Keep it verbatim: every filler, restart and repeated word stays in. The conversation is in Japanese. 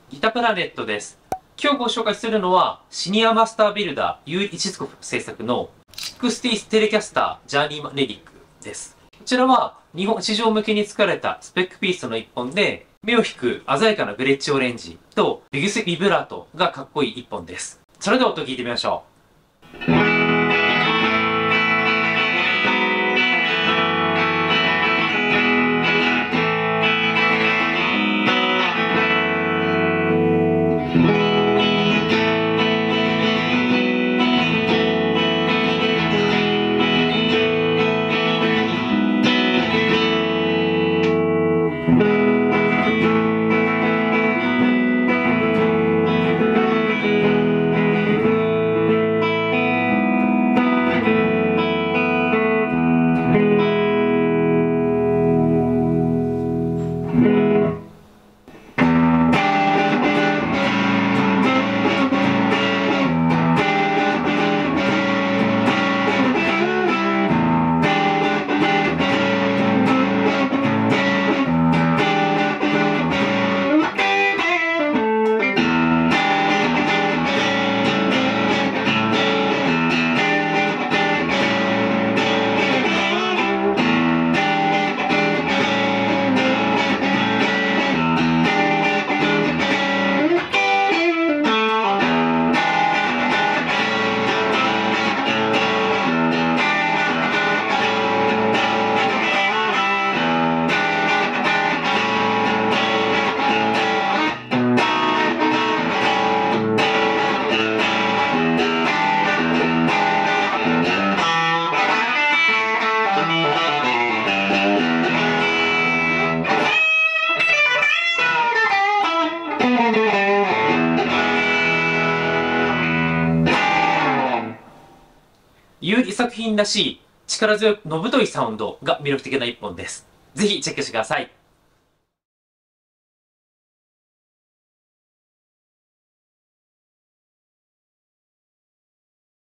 ギタプラネットです。今日ご紹介するのは、シニアマスタービルダー、ユーイチスコフ制作のろくじゅうテレキャスタージャーニーマンレリックです。こちらは、日本市場向けに作られたスペックピースの一本で、目を引く鮮やかなグレッチオレンジとビグスビブラートがかっこいい一本です。それでは音を聞いてみましょう。ユーイ作品らしい力強いのぶといサウンドが魅力的な一本です。ぜひチェックしてください。